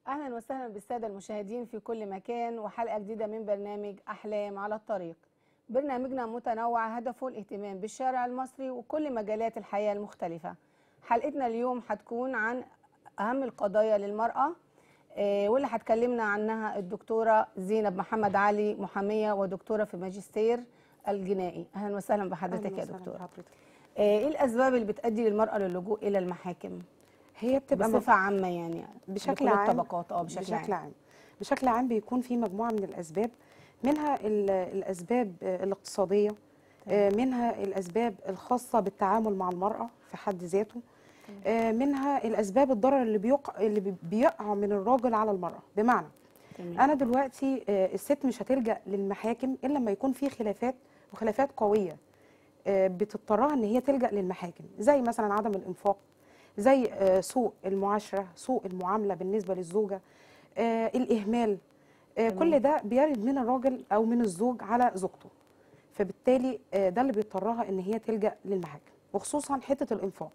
أهلا وسهلا بالسادة المشاهدين في كل مكان وحلقة جديدة من برنامج أحلام على الطريق. برنامجنا متنوع هدفه الاهتمام بالشارع المصري وكل مجالات الحياة المختلفة. حلقتنا اليوم هتكون عن أهم القضايا للمرأة، واللي هتكلمنا عنها الدكتورة زينب محمد علي، محامية ودكتورة في ماجستير الجنائي. أهلا وسهلا بحضرتك يا دكتورة. إيه الأسباب اللي بتؤدي للمرأة للجوء إلى المحاكم؟ هي بتبقى بصفة عامة يعني بشكل لكل عام. الطبقات. بشكل عام بيكون في مجموعة من الأسباب، منها الأسباب الاقتصادية، منها الأسباب الخاصة بالتعامل مع المرأة في حد ذاته، منها الأسباب الضرر اللي بيقع من الراجل على المرأة. بمعنى أنا دلوقتي الست مش هتلجأ للمحاكم إلا لما يكون في خلافات وخلافات قوية بتضطرها إن هي تلجأ للمحاكم، زي مثلا عدم الإنفاق، زي سوء المعاشرة، سوء المعاملة بالنسبة للزوجة، الإهمال، كل ده بيرد من الراجل أو من الزوج على زوجته. فبالتالي ده اللي بيضطرها إن هي تلجأ للمحاكم، وخصوصا حتة الإنفاق.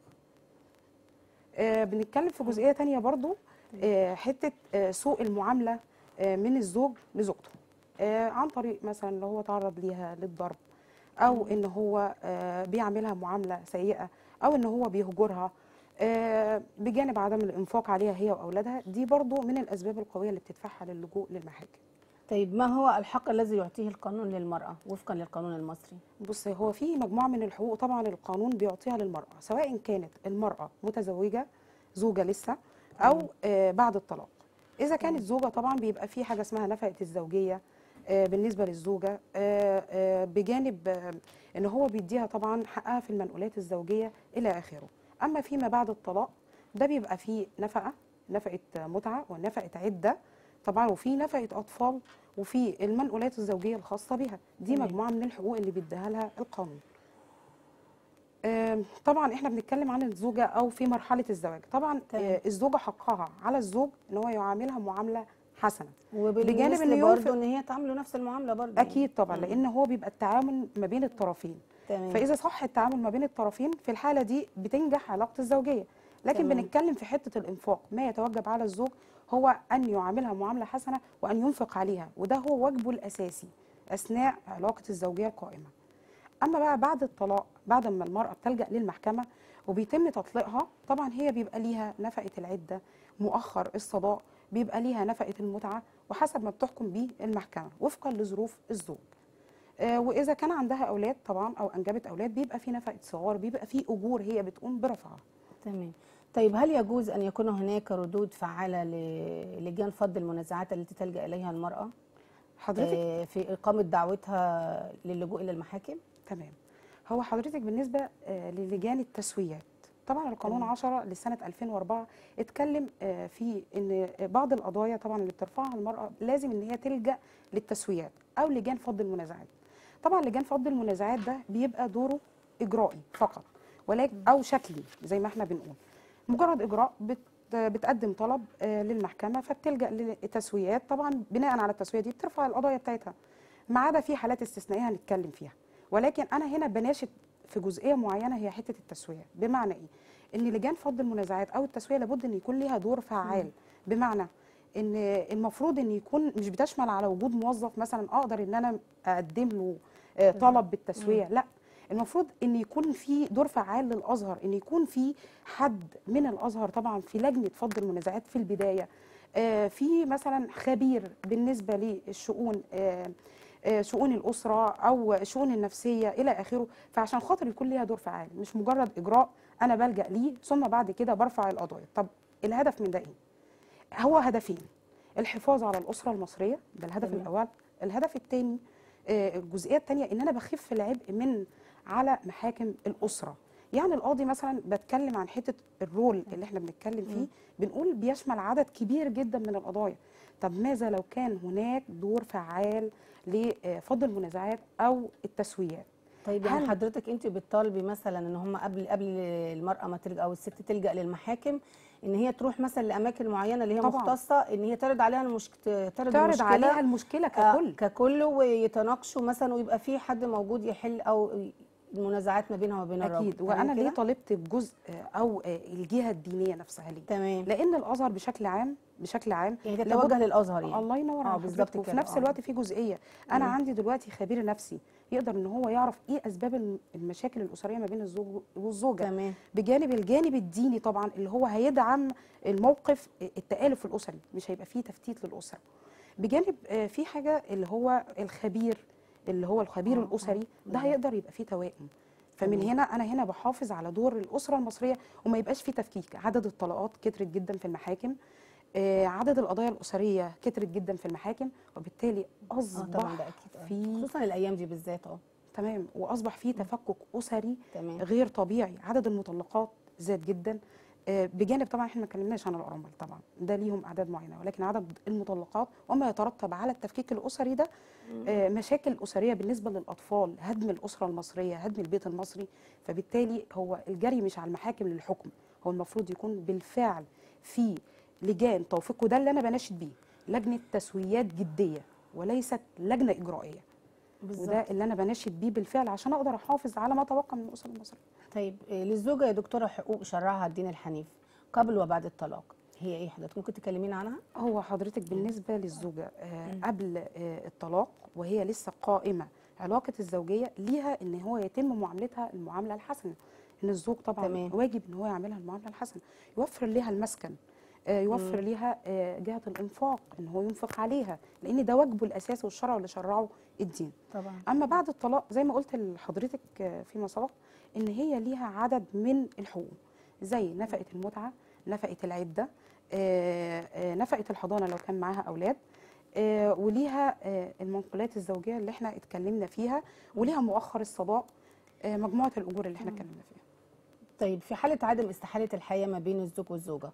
بنتكلم في جزئية تانية برضو، حتة سوء المعاملة من الزوج لزوجته، عن طريق مثلا اللي هو تعرض ليها للضرب، أو إن هو بيعملها معاملة سيئة، أو إن هو بيهجرها، بجانب عدم الإنفاق عليها هي وأولادها. دي برضو من الأسباب القوية اللي بتدفعها للجوء للمحاكم. طيب، ما هو الحق الذي يعطيه القانون للمرأة وفقا للقانون المصري؟ بص، هو في مجموعة من الحقوق طبعا القانون بيعطيها للمرأة، سواء كانت المرأة متزوجة، زوجة لسه، أو بعد الطلاق. إذا كانت زوجة طبعا بيبقى في حاجة اسمها نفقة الزوجية بالنسبة للزوجة، بجانب إن هو بيديها طبعا حقها في المنقولات الزوجية إلى آخره. أما فيما بعد الطلاق ده بيبقى فيه نفقة متعة ونفقة عدة طبعا، وفي نفقة أطفال، وفي المنقولات الزوجية الخاصة بها. دي مجموعة من الحقوق اللي بيديها لها القانون. طبعا احنا بنتكلم عن الزوجة أو في مرحلة الزواج. طبعا الزوجة حقها على الزوج إن هو يعاملها معاملة حسنة، بجانب ان برضه ان هي تعامله نفس المعامله برضه. اكيد طبعا، لان هو بيبقى التعامل ما بين الطرفين. فاذا صح التعامل ما بين الطرفين في الحاله دي بتنجح علاقه الزوجيه. لكن بنتكلم في حته الانفاق، ما يتوجب على الزوج هو ان يعاملها معامله حسنه وان ينفق عليها، وده هو واجبه الاساسي اثناء علاقه الزوجيه القائمه. اما بقى بعد الطلاق، بعد ما المراه بتلجا للمحكمه وبيتم تطليقها، طبعا هي بيبقى ليها نفقه العده، مؤخر الصداق، بيبقى ليها نفقه المتعه، وحسب ما بتحكم بيه المحكمه وفقا لظروف الزوج. واذا كان عندها اولاد طبعا او انجبت اولاد، بيبقى في نفقه صغار، بيبقى في اجور هي بتقوم برفعها. تمام. طيب، هل يجوز ان يكون هناك ردود فعاله للجان فض المنازعات التي تلجا اليها المراه حضرتك في اقامه دعوتها للجوء الى المحاكم؟ تمام. هو حضرتك بالنسبه للجان التسويات، طبعا القانون 10 لسنه 2004 اتكلم في ان بعض القضايا طبعا اللي بترفعها المراه لازم ان هي تلجا للتسويات او لجان فض المنازعات. طبعا لجان فض المنازعات ده بيبقى دوره اجرائي فقط، ولكن او شكلي زي ما احنا بنقول، مجرد اجراء بتقدم طلب للمحكمه فبتلجا للتسويات. طبعا بناء على التسويه دي بترفع القضايا بتاعتها، ما عدا في حالات استثنائيه هنتكلم فيها. ولكن انا هنا بناشد في جزئيه معينه، هي حته التسويه. بمعنى ايه؟ ان لجان فض المنازعات او التسويه لابد ان يكون ليها دور فعال. بمعنى ان المفروض ان يكون مش بتشمل على وجود موظف مثلا اقدر ان انا اقدم له طلب بالتسويه، لا، المفروض ان يكون في دور فعال للازهر، ان يكون في حد من الازهر طبعا في لجنه فض المنازعات في البدايه، في مثلا خبير بالنسبه للشؤون، شؤون الاسره او شؤون النفسيه الى اخره. فعشان خاطر يكون ليها دور فعال، مش مجرد اجراء انا بلجا ليه ثم بعد كده برفع القضايا. طب الهدف من ده ايه؟ هو هدفين: الحفاظ على الاسره المصريه، ده الهدف الاول. الهدف الثاني، الجزئيه الثانيه، ان انا بخف العبء من على محاكم الاسره. يعني القاضي مثلا، بتكلم عن حته الرول اللي احنا بنتكلم فيه، بنقول بيشمل عدد كبير جدا من القضايا. طب ماذا لو كان هناك دور فعال لفض المنازعات او التسويات؟ طيب، يعني حضرتك انت بتطالبي مثلا ان هم قبل المراه ما تلجا او الست تلجا للمحاكم، ان هي تروح مثلا لاماكن معينه اللي هي طبعا مختصه، ان هي تعرض عليها تعرض عليها المشكله ككل ككل، ويتناقشوا مثلا، ويبقى في حد موجود يحل او المنازعات ما بينها وبين الراجل. اكيد. وانا ليه طالبت بجزء او الجهه الدينيه نفسها ليه؟ تمام. لان الازهر بشكل عام يعني تتوجه للازهر يعني. الله ينور على بالظبط حضرتك. وفي كده. نفس الوقت في جزئيه، انا عندي دلوقتي خبير نفسي يقدر ان هو يعرف ايه اسباب المشاكل الاسريه ما بين الزوج والزوجه. تمام. بجانب الجانب الديني طبعا اللي هو هيدعم الموقف التآلف الاسري، مش هيبقى فيه تفتيت للاسره. بجانب في حاجه اللي هو الخبير، اللي هو الخبير الاسري ده هيقدر يبقى فيه توائم. فمن هنا انا بحافظ على دور الاسره المصريه وما يبقاش فيه تفكيك. عدد الطلاقات كترت جدا في المحاكم، عدد القضايا الاسريه كترت جدا في المحاكم، وبالتالي اصبح طبعا ده اكيد في خصوصا الايام دي بالذات. تمام. واصبح في تفكك اسري تمام. غير طبيعي. عدد المطلقات زاد جدا. بجانب طبعا احنا ما اتكلمناش عن الارامل، طبعا ده ليهم اعداد معينه، ولكن عدد المطلقات وما يترتب على التفكيك الاسري ده مشاكل اسريه بالنسبه للاطفال، هدم الاسره المصريه، هدم البيت المصري. فبالتالي هو الجري مش على المحاكم للحكم، هو المفروض يكون بالفعل في لجان توفيق، وده اللي انا بناشد بيه، لجنه تسويات جديه وليست لجنه اجرائيه. بالظبط. وده اللي انا بناشد بيه بالفعل عشان اقدر احافظ على ما تبقى من الاسره المصريه. طيب للزوجه يا دكتوره حقوق شرعها الدين الحنيف قبل وبعد الطلاق هي ايه حضرتك؟ ممكن تكلمينا عنها؟ هو حضرتك بالنسبه للزوجه قبل الطلاق وهي لسه قائمه علاقه الزوجيه ليها ان هو يتم معاملتها المعامله الحسنه. ان الزوج طبعا تمام. واجب ان هو يعملها المعامله الحسنه، يوفر ليها المسكن، يوفر ليها جهه الانفاق ان هو ينفق عليها، لان ده واجبه الاساسي والشرع اللي شرعه الدين. طبعا. اما بعد الطلاق زي ما قلت لحضرتك فيما سبق ان هي ليها عدد من الحقوق، زي نفقه المتعه، نفقه العده، نفقه الحضانه لو كان معاها اولاد، وليها المنقولات الزوجيه اللي احنا اتكلمنا فيها، وليها مؤخر الصداق، مجموعه الاجور اللي احنا اتكلمنا فيها. طيب في حاله عدم استحاله الحياه ما بين الزوج والزوجه،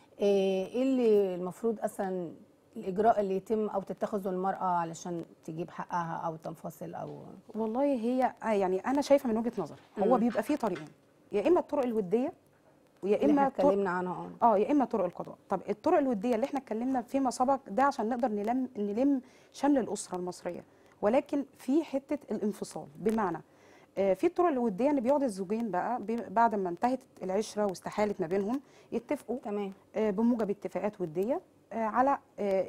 ايه اللي المفروض اصلا الاجراء اللي يتم او تتخذه المراه علشان تجيب حقها او تنفصل او؟ والله هي يعني انا شايفه من وجهه نظري هو بيبقى فيه طريقين، يا اما الطرق الوديه ويا اللي احنا اما اتكلمنا عنها. يا اما طرق القضاء. طب الطرق الوديه اللي احنا اتكلمنا فيما سبق ده عشان نقدر نلم شمل الاسره المصريه، ولكن في حته الانفصال. بمعنى في الطرق الوديه ان بيقعد الزوجين بقى بعد ما انتهت العشره واستحالت ما بينهم يتفقوا تمام. بموجب اتفاقات وديه على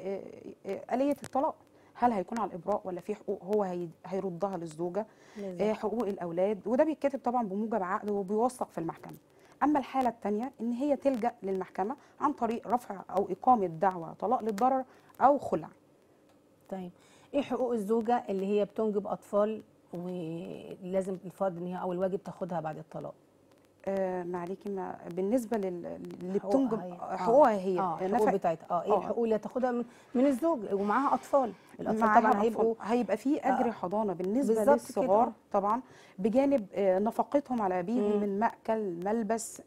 آلية الطلاق. هل هيكون على الإبراء ولا في حقوق هو هيردها للزوجة، حقوق الأولاد، وده بيتكتب طبعا بموجب عقد وبيوثق في المحكمة. أما الحالة الثانية إن هي تلجأ للمحكمة عن طريق رفع أو إقامة دعوى طلاق للضرر أو خلع. طيب إيه حقوق الزوجة اللي هي بتنجب أطفال ولازم الفرض إن هي أو الواجب تاخدها بعد الطلاق؟ معليكي بالنسبه اللي بتنجب حقوقها هي الحقوق بتاعتها ايه الحقوق اللي هتاخدها من الزوج ومعاها اطفال؟ الاطفال طبعا هيبقى في اجر حضانه بالنسبه للصغار طبعا، بجانب نفقتهم على ابيهم من مأكل، ملبس،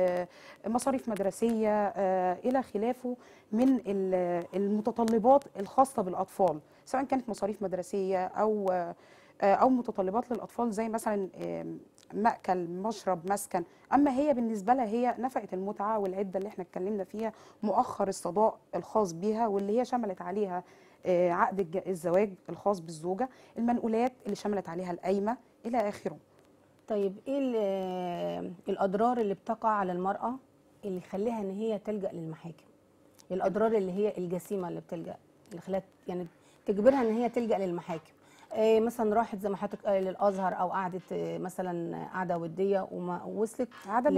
مصاريف مدرسيه الى خلافه من المتطلبات الخاصه بالاطفال، سواء كانت مصاريف مدرسيه او متطلبات للاطفال زي مثلا مأكل، مشرب، مسكن. اما هي بالنسبه لها هي نفقه المتعه والعده اللي احنا اتكلمنا فيها، مؤخر الصداق الخاص بيها واللي هي شملت عليها عقد الزواج الخاص بالزوجه، المنقولات اللي شملت عليها القايمه الى اخره. طيب ايه الاضرار اللي بتقع على المراه اللي يخليها ان هي تلجأ للمحاكم؟ الاضرار اللي هي الجسيمه اللي بتلجأ، اللي خلت يعني تجبرها ان هي تلجأ للمحاكم؟ مثلا راحت زي ما حضرتك للازهر او قعدت مثلا قعده وديه وما وصلت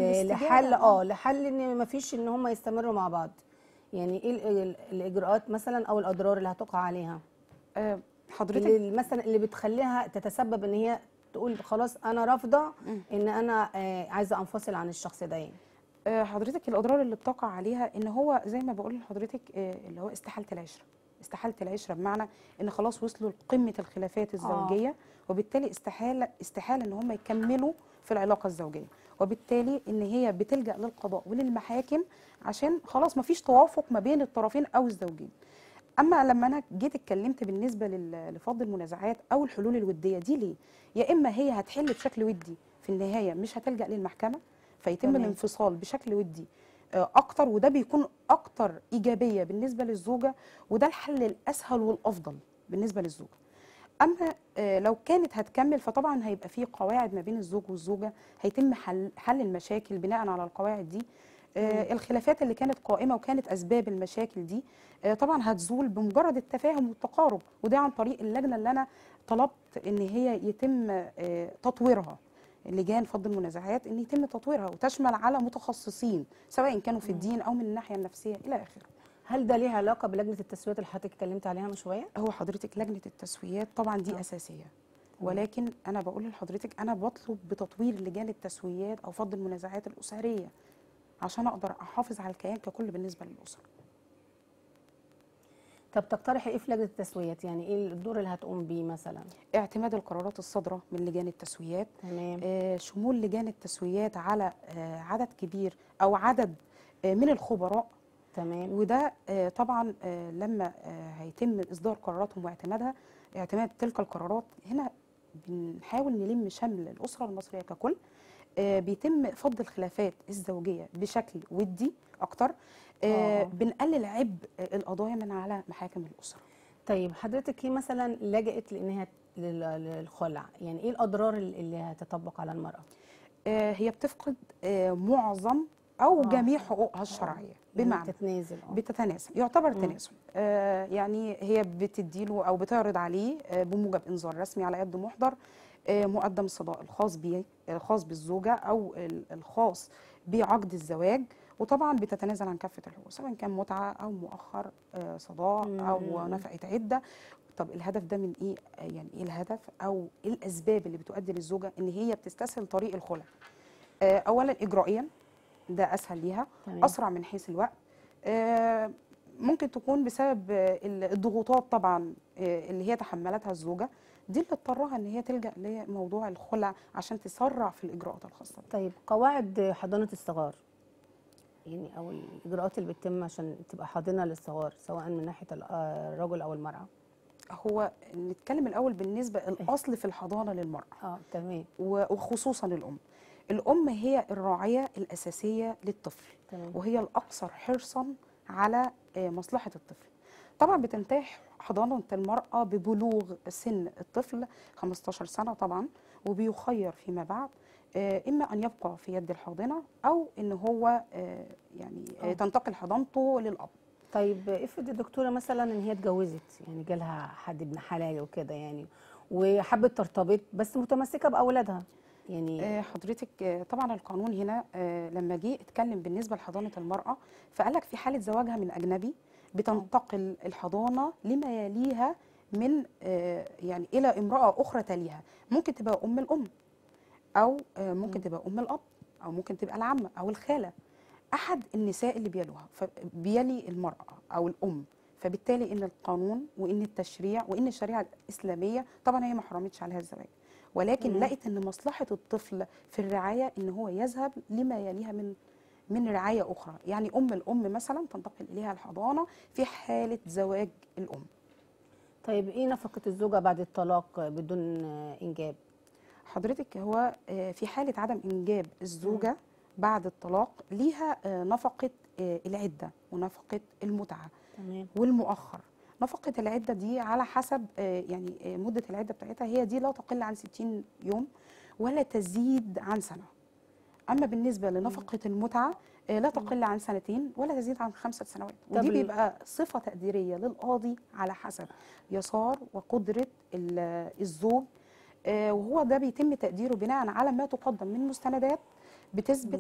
لحل ان ما فيش ان هم يستمروا مع بعض، يعني ايه الاجراءات مثلا او الاضرار اللي هتقع عليها حضرتك اللي مثلا اللي بتخليها تتسبب ان هي تقول خلاص انا رافضه ان انا عايزه انفصل عن الشخص ده؟ يعني حضرتك الاضرار اللي بتقع عليها ان هو زي ما بقول لحضرتك اللي هو استحاله العشره. استحاله العشره بمعنى ان خلاص وصلوا لقمه الخلافات الزوجيه، وبالتالي استحاله ان هم يكملوا في العلاقه الزوجيه، وبالتالي ان هي بتلجأ للقضاء وللمحاكم عشان خلاص ما فيش توافق ما بين الطرفين او الزوجين. اما لما انا جيت اتكلمت بالنسبه لفض المنازعات او الحلول الوديه دي، ليه؟ يا اما هي هتحل بشكل ودي في النهايه مش هتلجأ للمحكمه فيتم الانفصال بشكل ودي اكتر، وده بيكون اكتر ايجابيه بالنسبه للزوجه، وده الحل الاسهل والافضل بالنسبه للزوجه. اما لو كانت هتكمل فطبعا هيبقى في قواعد ما بين الزوج والزوجه، هيتم حل المشاكل بناء على القواعد دي. الخلافات اللي كانت قائمه وكانت اسباب المشاكل دي طبعا هتزول بمجرد التفاهم والتقارب، وده عن طريق اللجنه اللي انا طلبت ان هي يتم تطويرها، لجان فض المنازعات، ان يتم تطويرها وتشمل على متخصصين سواء كانوا في الدين او من الناحيه النفسيه الى اخره. هل ده ليه علاقه بلجنه التسويات اللي حضرتك اتكلمت عليها من شويه؟ هو حضرتك لجنه التسويات طبعا دي اساسيه، ولكن انا بقول لحضرتك انا بطلب بتطوير لجان التسويات او فض المنازعات الاسريه عشان اقدر احافظ على الكيان ككل بالنسبه للاسره. طب تقترحي ايه في لجنه التسويات؟ يعني ايه الدور اللي هتقوم بيه مثلا؟ اعتماد القرارات الصادره من لجان التسويات، تمام. شمول لجان التسويات على عدد كبير او عدد من الخبراء. تمام. وده طبعا لما هيتم اصدار قراراتهم واعتمادها، اعتماد تلك القرارات، هنا بنحاول نلم شمل الاسره المصريه ككل. بيتم فض الخلافات الزوجيه بشكل ودي اكتر. بنقلل عبء القضايا من على محاكم الاسره. طيب حضرتك هي مثلا لجأت لانها للخلع، يعني ايه الاضرار اللي هتطبق على المراه؟ هي بتفقد معظم او جميع حقوقها الشرعيه، بمعنى بتتنازل، يعتبر تنازل. يعني هي بتديله او بتعرض عليه بموجب انذار رسمي على يد محضر مقدم الصداق الخاص بالزوجه او الخاص بعقد الزواج، وطبعا بتتنازل عن كافه الحقوق سواء كان متعه او مؤخر صداق او نفقه عده. طب الهدف ده من ايه؟ يعني ايه الهدف او ايه الاسباب اللي بتؤدي للزوجه ان هي بتستسهل طريق الخلع؟ اولا اجرائيا، ده اسهل ليها، اسرع من حيث الوقت. ممكن تكون بسبب الضغوطات طبعا اللي هي تحملتها الزوجه، دي اللي اضطرها ان هي تلجا لموضوع الخلع عشان تسرع في الاجراءات الخاصه. طيب قواعد حضانه الصغار، يعني او الاجراءات اللي بتتم عشان تبقى حاضنه للصغار سواء من ناحيه الرجل او المراه. هو نتكلم الاول بالنسبه الاصل في الحضانه للمراه. تمام. وخصوصا الام هي الراعيه الاساسيه للطفل. تمام. وهي الاكثر حرصا على مصلحه الطفل. طبعا بتنتهي حضانه المراه ببلوغ سن الطفل 15 سنه طبعا، وبيخير فيما بعد اما ان يبقى في يد الحاضنه او ان هو يعني تنتقل حضانته للاب. طيب افرض الدكتوره مثلا ان هي اتجوزت، يعني جالها حد ابن حلال وكده يعني، وحبت ترتبط بس متمسكه باولادها، يعني حضرتك طبعا القانون هنا لما جه اتكلم بالنسبه لحضانه المراه، فقال لك في حاله زواجها من اجنبي بتنتقل الحضانه لما يليها من يعني الى امراه اخرى تليها، ممكن تبقى ام الام او ممكن تبقى ام الاب او ممكن تبقى العمه او الخاله، احد النساء اللي بيلوها، فبيلي المراه او الام. فبالتالي ان القانون وان التشريع وان الشريعه الاسلاميه طبعا هي ما حرمتش عليها الزواج، ولكن لقت ان مصلحه الطفل في الرعايه ان هو يذهب لما يليها من رعايه اخرى، يعني ام الام مثلا تنتقل اليها الحضانه في حاله زواج الام. طيب ايه نفقه الزوجه بعد الطلاق بدون انجاب؟ حضرتك هو في حاله عدم انجاب الزوجه بعد الطلاق ليها نفقه العده ونفقه المتعه. تمام. والمؤخر. نفقه العده دي على حسب يعني مده العده بتاعتها، هي دي لا تقل عن 60 يوم ولا تزيد عن سنه. اما بالنسبه لنفقه المتعه لا تقل عن 2 ولا تزيد عن 5 سنوات، ودي بيبقى صفه تقديريه للقاضي على حسب يسار وقدره الزوج، وهو ده بيتم تقديره بناء على ما تقدم من مستندات بتثبت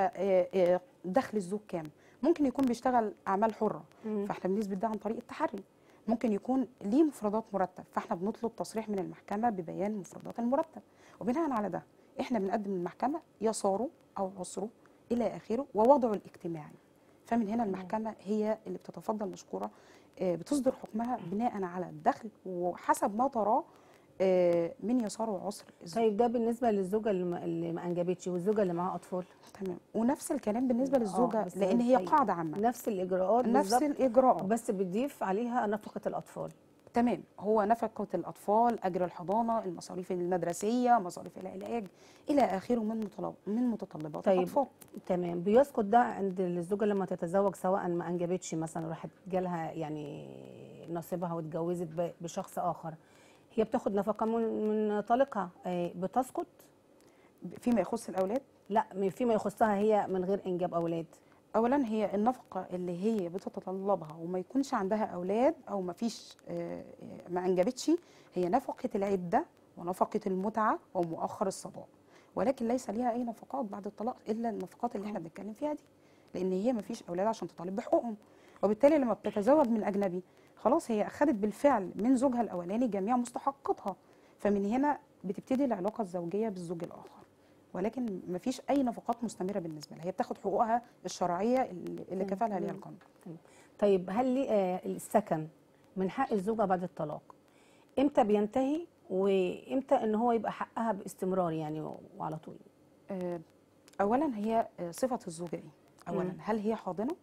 دخل الزوج كام. ممكن يكون بيشتغل اعمال حره، فاحنا بنثبت ده عن طريق التحري. ممكن يكون ليه مفردات مرتب، فاحنا بنطلب تصريح من المحكمه ببيان مفردات المرتب، وبناء على ده احنا بنقدم للمحكمه يساره او عسره الى اخره ووضعه الاجتماعي. فمن هنا المحكمه هي اللي بتتفضل مشكوره بتصدر حكمها بناء على الدخل وحسب ما تراه من يسار وعسر الزوج. طيب ده بالنسبه للزوجه اللي ما انجبتش والزوجه اللي معاها اطفال. تمام. ونفس الكلام بالنسبه للزوجه لان هي قاعده عامه، نفس الاجراءات نفس الاجراءات، بس بتضيف عليها نفقه الاطفال. تمام. هو نفقه الاطفال، اجر الحضانه، المصاريف المدرسيه، مصاريف العلاج الى اخره من متطلبات الاطفال. تمام. بيسقط ده عند الزوجه لما تتزوج سواء ما انجبتش مثلا، راحت جالها يعني نصيبها واتجوزت بشخص اخر، هي بتاخد نفقه من طليقها، بتسقط؟ فيما يخص الاولاد، لا، فيما يخصها هي من غير انجاب اولاد. اولا هي النفقه اللي هي بتتطلبها وما يكونش عندها اولاد او ما فيش ما انجبتش، هي نفقه العده ونفقه المتعه ومؤخر الصداق، ولكن ليس ليها اي نفقات بعد الطلاق الا النفقات اللي احنا بنتكلم فيها دي، لان هي ما فيش اولاد عشان تطالب بحقوقهم. وبالتالي لما بتتزوج من اجنبي خلاص هي اخذت بالفعل من زوجها الاولاني جميع مستحقاتها، فمن هنا بتبتدي العلاقه الزوجيه بالزوج الاخر، ولكن ما فيش اي نفقات مستمره بالنسبه لها، هي بتاخد حقوقها الشرعيه اللي كفلها ليها القانون. طيب هل لي السكن من حق الزوجه بعد الطلاق امتى بينتهي، وامتى ان هو يبقى حقها باستمرار يعني وعلى طول؟ اولا هي صفه الزوجه ايه؟ اولا هل هي حاضنه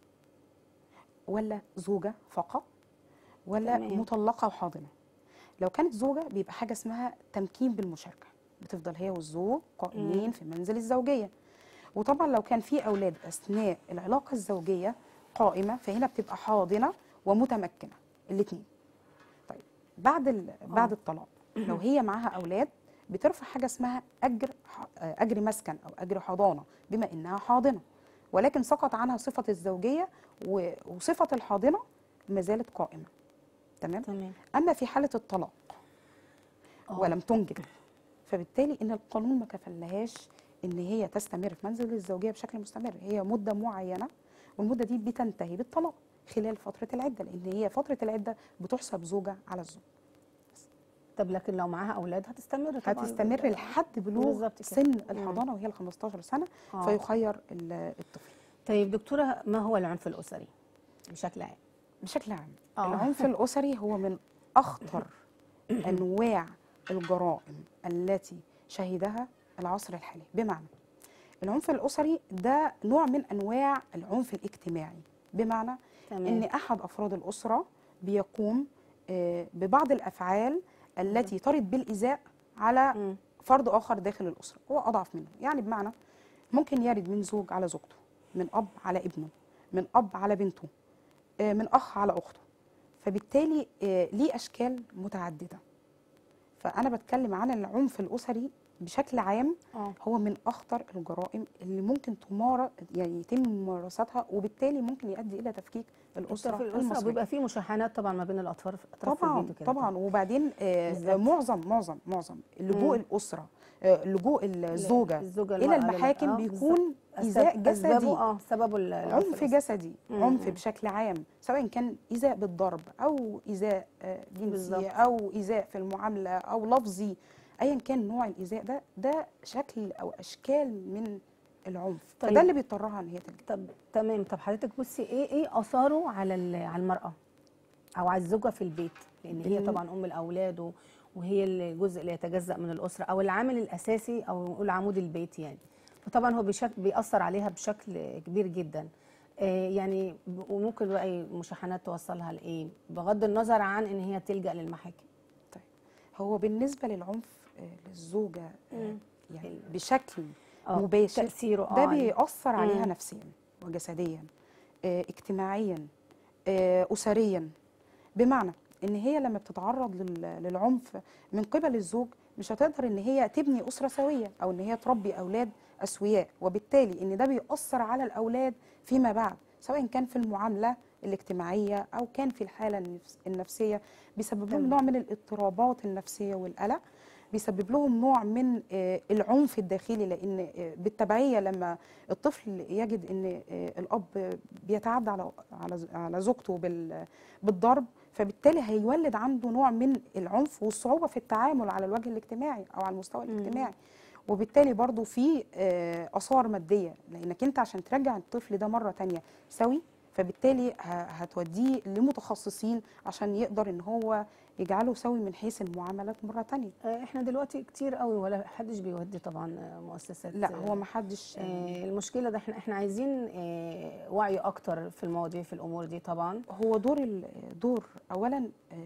ولا زوجه فقط ولا مطلقه وحاضنه؟ لو كانت زوجه بيبقى حاجه اسمها تمكين بالمشاركه، بتفضل هي والزوج قائمين في منزل الزوجيه. وطبعا لو كان في اولاد اثناء العلاقه الزوجيه قائمه، فهنا بتبقى حاضنه ومتمكنه الاثنين. طيب بعد الطلاق لو هي معاها اولاد بترفع حاجه اسمها اجر مسكن او اجر حضانه بما انها حاضنه، ولكن سقط عنها صفه الزوجيه وصفه الحاضنه ما زالت قائمه. تمام. اما في حاله الطلاق ولم تنجب، فبالتالي ان القانون ما كفلهاش ان هي تستمر في منزل الزوجيه بشكل مستمر، هي مده معينه والمده دي بتنتهي بالطلاق خلال فتره العده، لان هي فتره العده بتحسب زوجه على الزوج. طب لكن لو معاها اولاد هتستمر طبعا، هتستمر لحد بلوغ سن الحضانه وهي ال 15 سنه فيخير الطفل. طيب دكتوره، ما هو العنف الاسري بشكل عام؟ بشكل عام العنف الاسري هو من اخطر انواع الجرائم التي شهدها العصر الحالي. بمعنى العنف الاسري ده نوع من انواع العنف الاجتماعي، بمعنى ان احد افراد الاسره بيقوم ببعض الافعال التي ترد بالايذاء على فرد اخر داخل الاسره هو اضعف منه. يعني بمعنى ممكن يرد من زوج على زوجته، من اب على ابنه، من اب على بنته، من اخ على اخته، فبالتالي ليه اشكال متعدده. فانا بتكلم عن العنف الاسري بشكل عام، هو من اخطر الجرائم اللي ممكن يعني يتم ممارستها، وبالتالي ممكن يؤدي الى تفكيك الاسره المصريه. بيبقى فيه مشاحنات طبعا ما بين الاطراف طبعا في طبعا. وبعدين معظم لجوء الاسره، لجوء الزوجه الى المحاكم بيكون ايذاء جسدي، سببه عنف جسدي، عنف بشكل عام، سواء كان ايذاء بالضرب او ايذاء جنسي او ايذاء في المعامله او لفظي، ايا كان نوع الايذاء ده شكل او اشكال من العنف. طيب فده اللي بيضطرها ان هي تلجأ. تمام. طب حضرتك بصي ايه اثاره على المراه او على الزوجه في البيت، لان هي طبعا ام الاولاد وهي الجزء اللي يتجزأ من الاسره او العامل الاساسي او نقول عمود البيت يعني، فطبعا هو بيأثر عليها بشكل كبير جدا. يعني وممكن بقى مشاحنات توصلها لايه بغض النظر عن ان هي تلجأ للمحاكم؟ طيب هو بالنسبه للعنف للزوجه يعني بشكل مباشر تأثيره ده بيأثر عليها نفسيا وجسديا، اجتماعيا، أسريا. بمعنى ان هي لما بتتعرض للعنف من قبل الزوج مش هتقدر ان هي تبني أسرة سوية او ان هي تربي اولاد اسوياء، وبالتالي ان ده بيأثر على الاولاد فيما بعد، سواء كان في المعاملة الاجتماعية او كان في الحالة النفسية، بيسبب لهم نوع من الاضطرابات النفسية والقلق، بيسبب لهم نوع من العنف الداخلي، لان بالتبعيه لما الطفل يجد ان الاب بيتعدى على زوجته بالضرب، فبالتالي هيولد عنده نوع من العنف والصعوبه في التعامل على الوجه الاجتماعي او على المستوى الاجتماعي، وبالتالي برضو في اثار ماديه، لانك انت عشان ترجع الطفل ده مره ثانيه سوي، فبالتالي هتوديه لمتخصصين عشان يقدر ان هو يجعله سوي من حيث المعاملات مره ثانيه. احنا دلوقتي كتير قوي ولا حدش بيودي طبعا مؤسسات، لا هو ما حدش. المشكله ده احنا عايزين وعي اكتر في المواضيع في الامور دي. طبعا هو دور اولا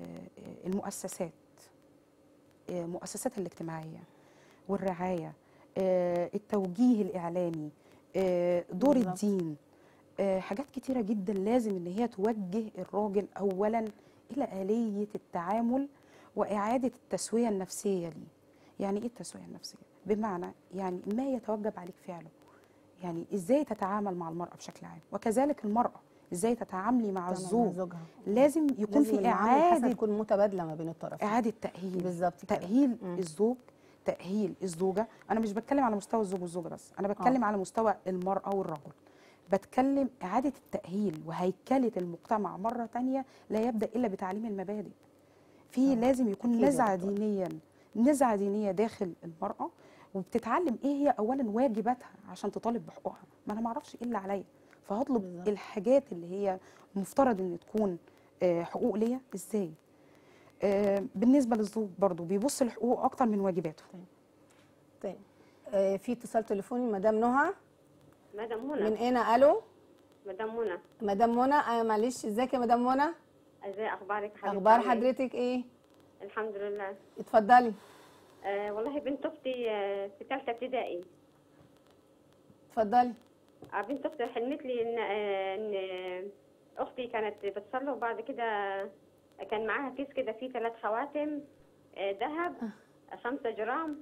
المؤسسات الاجتماعيه والرعايه، التوجيه الاعلامي، دور الدين، حاجات كتيره جدا لازم ان هي توجه الراجل اولا الى آلية التعامل واعاده التسويه النفسيه ليه. يعني ايه التسويه النفسيه؟ بمعنى يعني ما يتوجب عليك فعله، يعني ازاي تتعامل مع المراه بشكل عام، وكذلك المراه ازاي تتعاملي مع تعمل مع الزوج. زوجها. لازم يكون لازم في المعامله الحسنه اعاده تكون متبادله ما بين الطرفين. اعاده تاهيل، بالظبط كده. تاهيل الزوج، تاهيل الزوجه. انا مش بتكلم على مستوى الزوج والزوجه بس، انا بتكلم على مستوى المراه والرجل. بتكلم اعاده التاهيل وهيكله المجتمع مره تانية، لا يبدا الا بتعليم المبادئ. في لازم يكون أكيد يا نزعه دكتورة. دينيا، نزعه دينيه داخل المراه، وبتتعلم ايه هي اولا واجباتها عشان تطالب بحقوقها. ما انا ما اعرفش ايه اللي عليا، فهطلب بالظبط. الحاجات اللي هي مفترض ان تكون حقوق ليا ازاي. بالنسبه للزوج برضو بيبص لحقوقه اكتر من واجباته. طيب في اتصال تليفوني مدام نهى. مدام من منى. هنا. الو مدام منى، مدام منى. معلش، ازيك يا مدام منى؟ ازاي اخبارك يا حبيبتي؟ اخبار عاملة إيه؟ حضرتك ايه؟ الحمد لله. اتفضلي. والله بنت اختي في ثالثه ابتدائي. اتفضلي. بنت اختي حلمت لي ان اختي كانت بتصلي، وبعد كده كان معاها كيس كده فيه 3 خواتم ذهب 5 جرام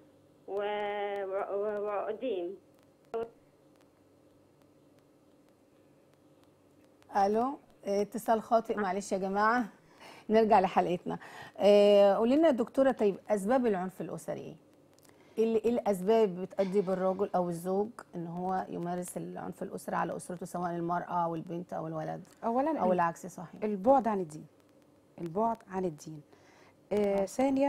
وعقدين. الو. اتصال خاطئ، معلش يا جماعه. نرجع لحلقتنا. قولي لنا يا دكتوره، طيب اسباب العنف الاسري ايه؟ إيه الاسباب بتؤدي بالرجل او الزوج ان هو يمارس العنف الاسري على اسرته، سواء المراه او البنت او الولد اولا او العكس؟ صحيح. البعد عن الدين، البعد عن الدين. ثانيا